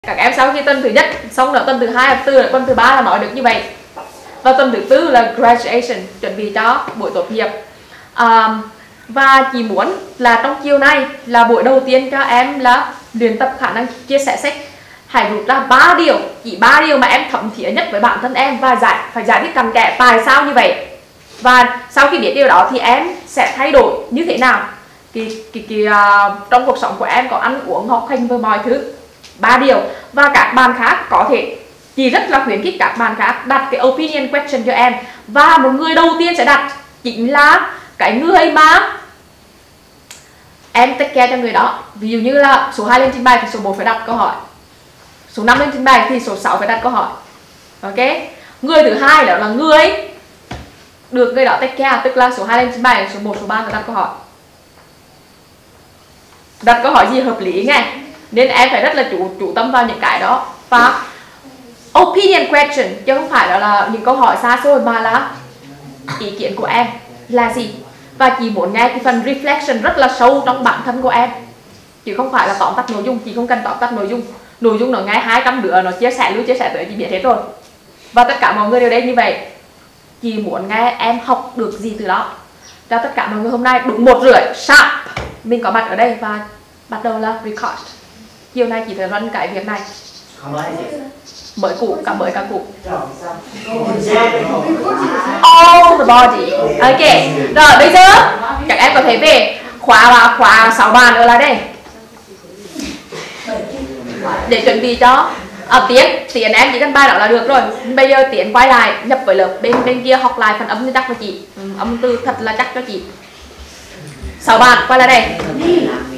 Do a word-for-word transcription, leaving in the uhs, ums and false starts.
Các em sau khi tuần thứ nhất xong rồi tuần thứ hai, tuần thứ tuần thứ ba là nói được như vậy. Và tuần thứ tư là graduation, chuẩn bị cho buổi tốt nghiệp. À, và chị muốn là trong chiều nay là buổi đầu tiên cho em là luyện tập khả năng chia sẻ sách. Hãy rút ra ba điều, chỉ ba điều mà em thấm thía nhất với bản thân em và giải phải giải thích cặn kẽ tại sao như vậy. Và sau khi biết điều đó thì em sẽ thay đổi như thế nào cái, cái, cái, uh, trong cuộc sống của em, có ăn uống, học hành với mọi thứ. Ba điều. Và các bạn khác có thể, chị rất là khuyến khích các bạn khác đặt cái opinion question cho em. Và một người đầu tiên sẽ đặt chính là cái người mà em take care cho người đó. Ví dụ như là số hai lên trình bày thì số một phải đặt câu hỏi, số năm lên trình bày thì số sáu phải đặt câu hỏi. Ok. Người thứ hai đó là người được người đó take care, tức là số hai lên trình bày, số một, số ba phải đặt câu hỏi. Đặt câu hỏi gì hợp lý nghe. Nên em phải rất là chủ, chủ tâm vào những cái đó. Và opinion question chứ không phải là, là những câu hỏi xa xôi, mà là ý kiến của em là gì. Và chị muốn nghe cái phần reflection rất là sâu trong bản thân của em, chứ không phải là tóm tắt nội dung. Chị không cần tóm tắt nội dung. Nội dung nó nghe hai trăm đứa nó chia sẻ lưu chia sẻ tới chị biết hết rồi. Và tất cả mọi người đều đây như vậy. Chị muốn nghe em học được gì từ đó. Cho tất cả mọi người hôm nay đúng một rưỡi sharp mình có mặt ở đây và bắt đầu là record. Chiều nay chị phải run cái việc này. Mới cũ, cả mới cả cũ. All the body. Ok. Rồi bây giờ các em có thể về khóa và khóa sáu bàn ở lại đây để chuẩn bị cho à, Tiến. Tiến em chỉ cần bài đó là được rồi. Bây giờ Tiến quay lại nhập với lớp bên bên kia học lại phần âm cho chắc cho chị. Ừ, âm từ thật là chắc cho chị. Sáu bàn quay lại đây.